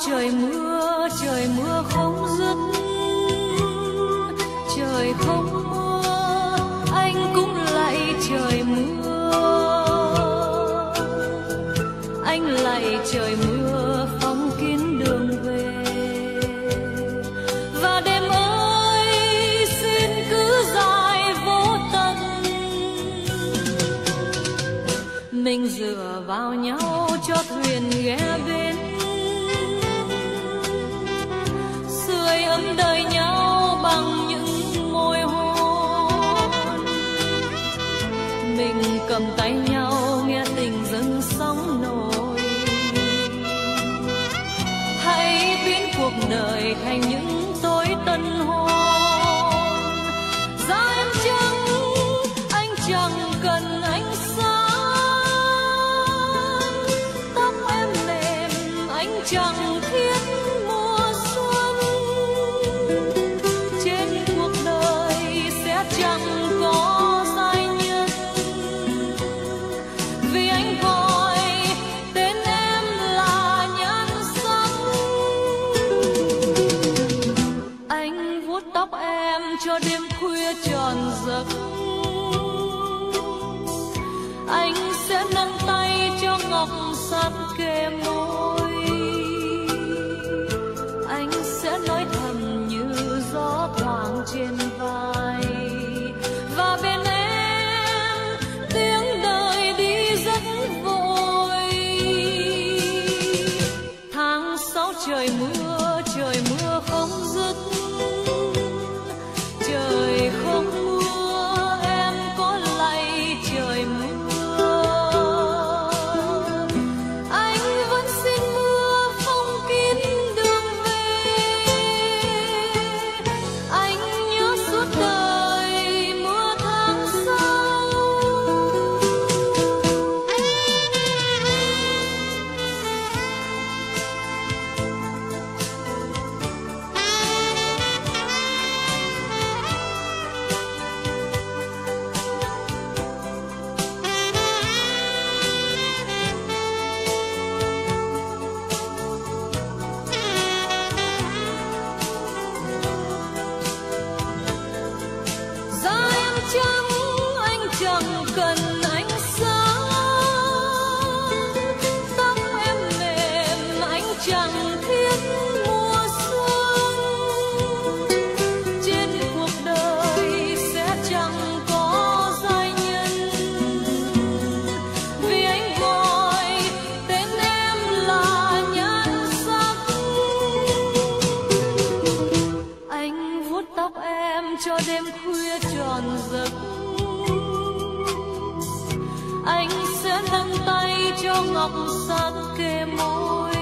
trời mưa không dứt, trời không mưa anh cũng lạy trời mưa, anh lạy trời mưa phóng kín đường về. Và đêm ơi xin cứ dài vô tận, mình dựa vào nhau cho thuyền ghé bên, sưởi ấm đời nhau bằng những môi hôn. Mình cầm tay nhau nghe tình dâng sóng nổi, hãy biến cuộc đời thành những tối tân hôn. Da em trắng anh chẳng cần ánh sáng, tóc em mềm anh chẳng thiết mùa xuân. Trên cuộc đời sẽ chẳng có giai nhân, vì anh gọi tên em là nhan sắc. Anh vuốt tóc em cho đêm khuya tròn giấc, anh sẽ nâng tay cho ngọc sát kề môi, anh sẽ nói thầm như gió thoảng trên vai. Và bên em tiếng đời đi rất vội. Tháng 6 trời mưa không dứt, trời không mưa em có lạy trời mưa, anh vẫn xin mưa phong kín đường về. Anh nhớ suốt đời mưa tháng sau. Da em trắng anh chẳng cần ánh sáng, tóc em mềm anh chẳng thiết mùa xuân. Trên cuộc đời sẽ chẳng có giai nhân, vì anh gọi tên em là nhan sắc. Anh vuốt tóc em cho đêm khuya tròn giấc, anh sẽ nâng tay cho ngọc sát kề môi,